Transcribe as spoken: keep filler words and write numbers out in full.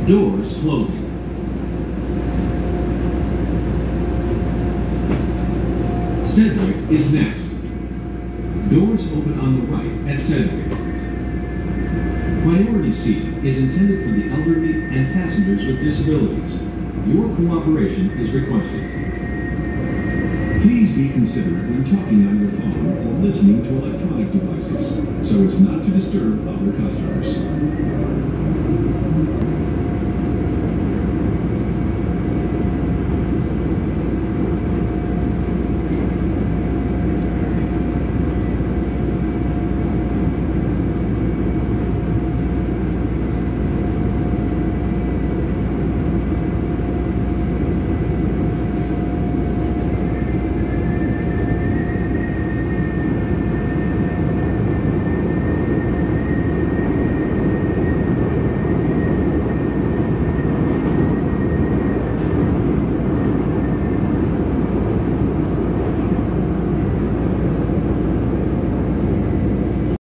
Doors closing. Sedgwick is next. Doors open on the right at Sedgwick. Priority seating is intended for the elderly and passengers with disabilities. Your cooperation is requested. Please be considerate when talking on your phone or listening to electronic devices, so as not to disturb other customers.